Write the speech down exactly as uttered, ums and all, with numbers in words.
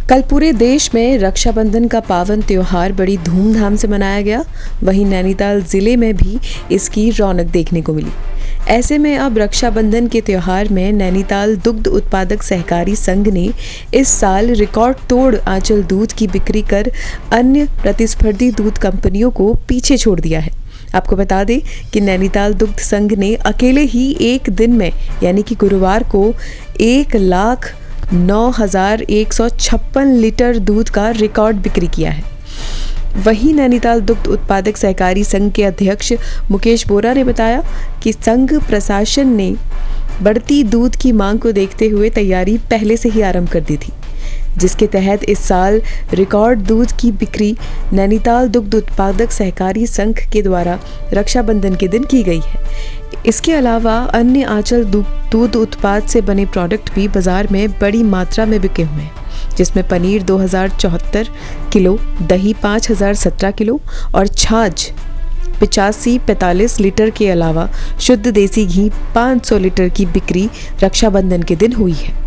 कल पूरे देश में रक्षाबंधन का पावन त्योहार बड़ी धूमधाम से मनाया गया। वहीं नैनीताल जिले में भी इसकी रौनक देखने को मिली। ऐसे में अब रक्षाबंधन के त्योहार में नैनीताल दुग्ध उत्पादक सहकारी संघ ने इस साल रिकॉर्ड तोड़ आंचल दूध की बिक्री कर अन्य प्रतिस्पर्धी दूध कंपनियों को पीछे छोड़ दिया है। आपको बता दें कि नैनीताल दुग्ध संघ ने अकेले ही एक दिन में यानी कि गुरुवार को एक लाख नौ हजार एक सौ छप्पन लीटर दूध का रिकॉर्ड बिक्री किया है। वहीं नैनीताल दुग्ध उत्पादक सहकारी संघ के अध्यक्ष मुकेश बोरा ने बताया कि संघ प्रशासन ने बढ़ती दूध की मांग को देखते हुए तैयारी पहले से ही आरंभ कर दी थी, जिसके तहत इस साल रिकॉर्ड दूध की बिक्री नैनीताल दुग्ध उत्पादक सहकारी संघ के द्वारा रक्षाबंधन के दिन की गई है। इसके अलावा अन्य आंचल दूध उत्पाद से बने प्रोडक्ट भी बाजार में बड़ी मात्रा में बिके हुए हैं, जिसमें पनीर दो हज़ार चौहत्तर किलो, दही पाँच हज़ार सत्रह किलो और छाछ पिचासी पैंतालीस लीटर के अलावा शुद्ध देसी घी पाँच सौ लीटर की बिक्री रक्षाबंधन के दिन हुई है।